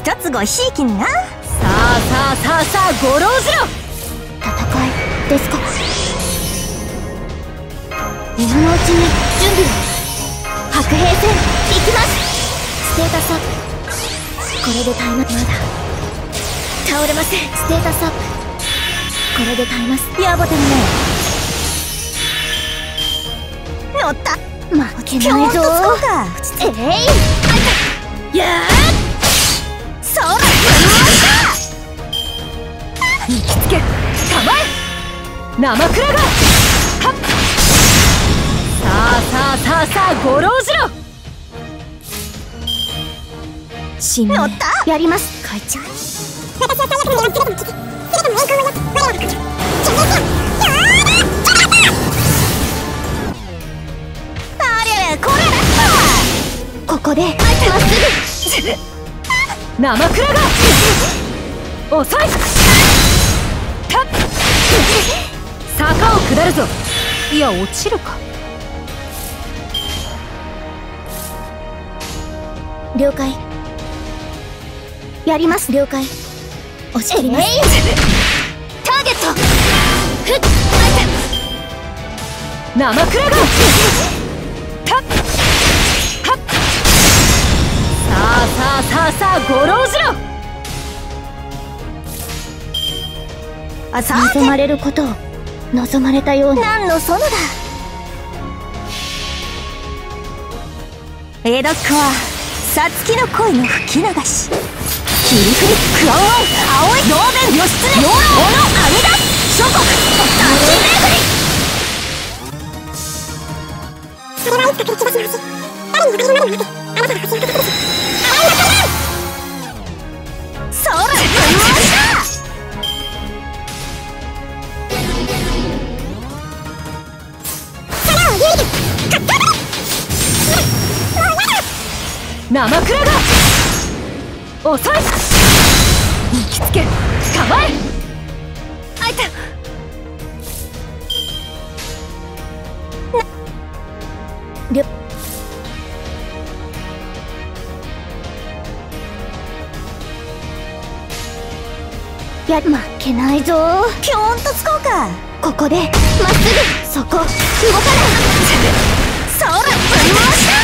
一つごひいきにな。 さあごろうじろ。 戦いですか。今のうちに準備を。白兵戦行きます。ステータスアップ。これで耐えます。まだ倒れません。ステータスアップ。これで耐えます。 やぼてるね。乗った。 負けないぞ。 ぴょんとつこうか。 やーそら行きつけ構え生クラが。はっさあごろうじろ。 使命乗ったやります。会長。 私は最悪のやつけれども聞き、すべての栄光を我らが勝ち。準あれれこれだ。 ここでまっすぐ。 生クラが遅い。たっ坂を下るぞ。いや落ちるか。 了解。やります。了解。押し切ります。ターゲット。ふっ生クラがたっはっさあごろうじろ。 さて望まれることを望まれたように。 何の園だ。江戸っ子はさつきの恋の吹き流し。切り振りクオン青い同弁義経小野阿弥陀諸国立ち巡り。それはいつか繰り返しの橋。誰にも入るまでに待て。あなたが橋を架けてください。そらぶん回した。空を有利カッター。 生クラが遅い。行きつけ構え。 あいた。 りょや負けないぞ。 ぴょんとつこうか。 ここでまっすぐ。そこ動かない。 そらぶん回した。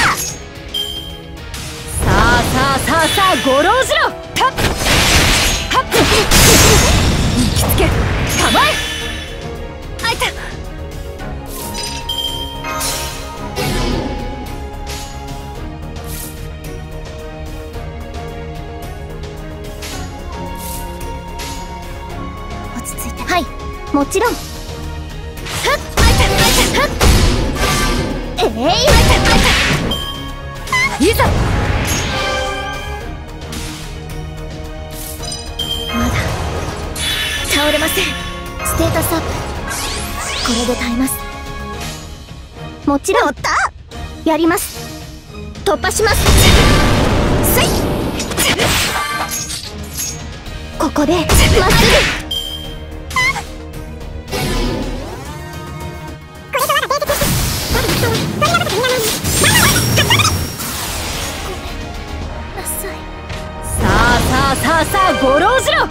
さあごろうじろ。たっはっ行きつけ構え。 あいた。 落ち着いて。はい、もちろん。 ふっあいた。ふっあいた。 いざまだ倒れません。ステータスアップ。これで耐えます。もちろん乗った。 やります。突破します。 せい。 ここでまっすぐ。 さあごろうじろ。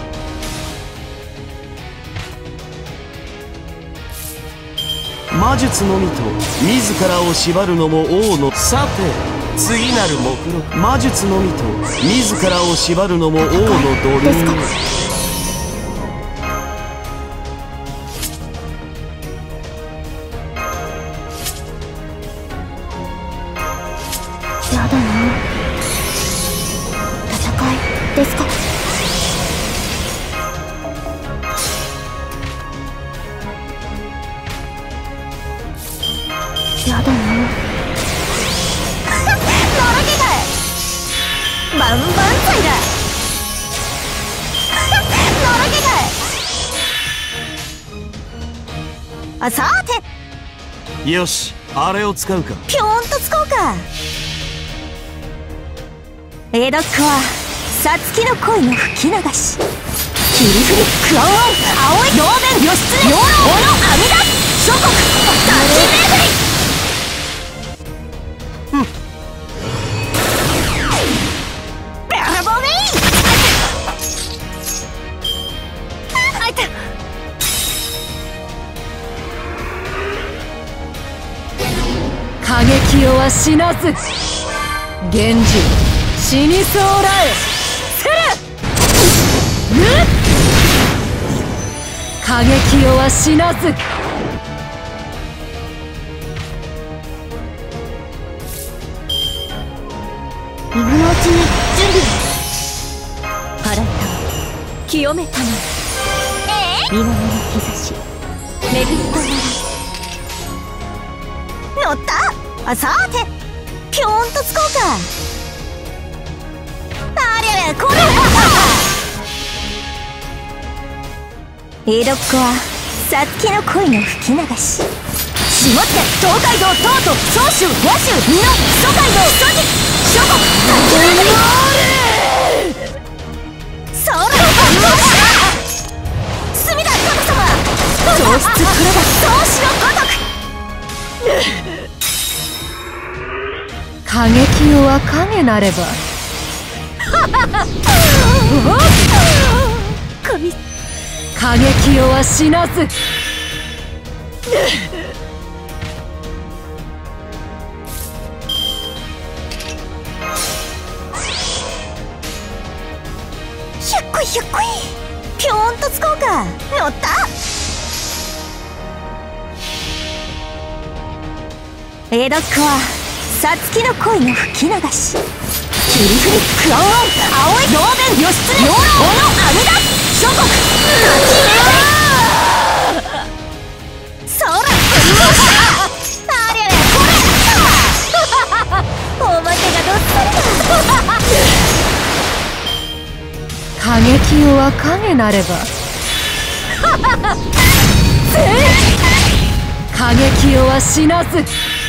魔術のみと自らを縛るのも王の。さて次なる目録。魔術のみと自らを縛るのも王の土ですか。 竜。 やだな。戦いですか。やだな。 のろけかい。バンバン祭だ。のろけかい。さてよし、あれを使うか。 ぴょんとつこうか。江戸っ子はさつきの恋の吹き流し。切り振りクオン青い同弁義経小野阿弥陀諸国立ち巡り。ベラボメイ。 死なず。源氏死にそうらえ。せれ過激よは死なず。 今のうちに準備を。 払った清めたまえ見守りの兆し巡ったなら乗ったさーてぴょーんとつこうかありゃりゃこれ江戸っ子はさつきの恋の吹き流ししもって東海道東都総州野州美濃蘇街道蘇地諸国立ち上がりそら隅田殿様上質黒田宗師のごと過激よは影なれば。過激よは死なず。 ひゃっこいひゃっこいぴょーんとつこうか乗った江戸っ子はさつきの恋の吹き流し霧降りクワンワン青い同弁義経養老小野阿弥陀諸国立ち上がりそらありゃりゃこれおまけがどっさりだ過激よは影なれば。過激よは死なず。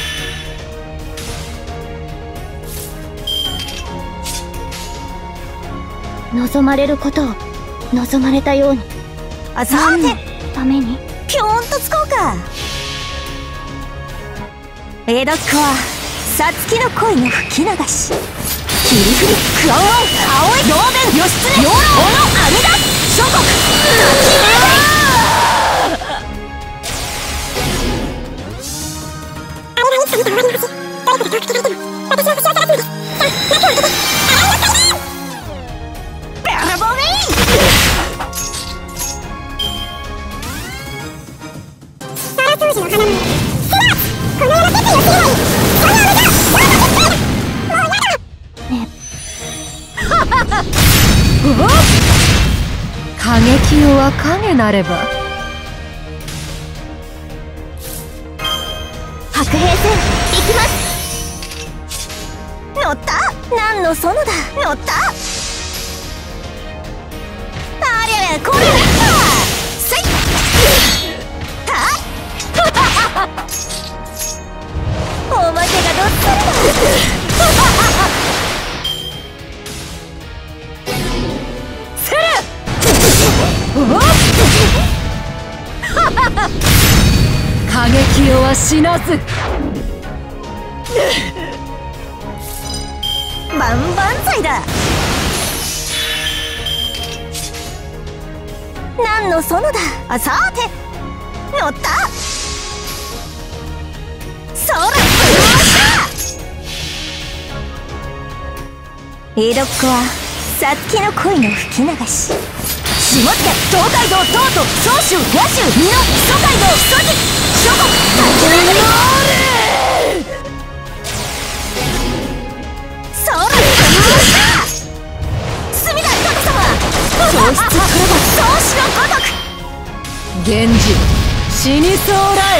望まれることを望まれたように。 さーてためにぴょーんとつこうか江戸っ子はさつきの恋の吹き流し霧降りクワンワン青い同弁義経養老小野阿弥陀諸国立ち上がりベラボメイ過激よは影なれば。 白兵戦行きます。 乗った何の園だ乗ったありゃりゃこれせいはおまけがどっさりだ過激よは死なず。 万々歳だ何の園ださーて乗ったそら江戸っ子はさつきの恋の吹き流ししもって東海道東都総州野州美濃蘇街道蘇地諸国立ち上がりそら隅田殿様上質黒田宗師のごとく源氏死にそうらえ。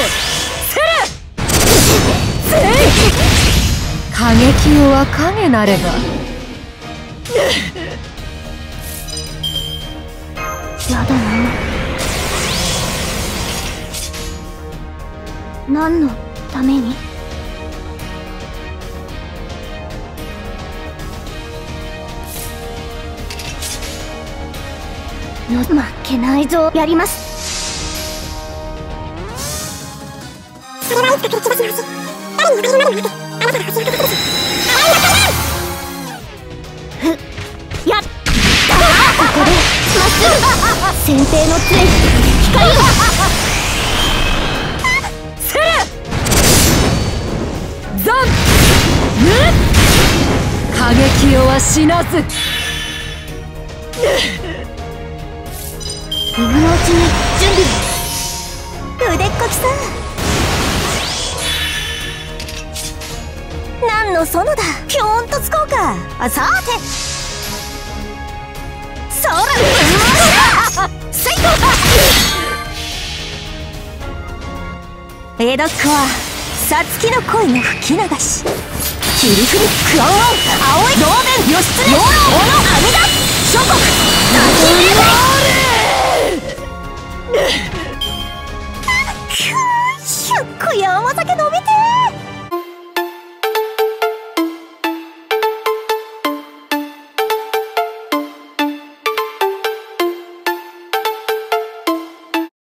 せれ過激よは影なれば。 やだな。何のために。負けないぞ。やります。それはいつか決断します。誰に分かりまるのあなたが始めたことです。やったここでまっすぐ先手の杖光をせれザンは死なず。 今のうちに準備を。 腕っこきさ何の園だ。ぴょんとつこうか。さてそらせいこエドックはサツキの恋の吹き流し。キルフリクワンワン青い同弁義経養老小野阿弥陀諸国滝め100個山酒飲みて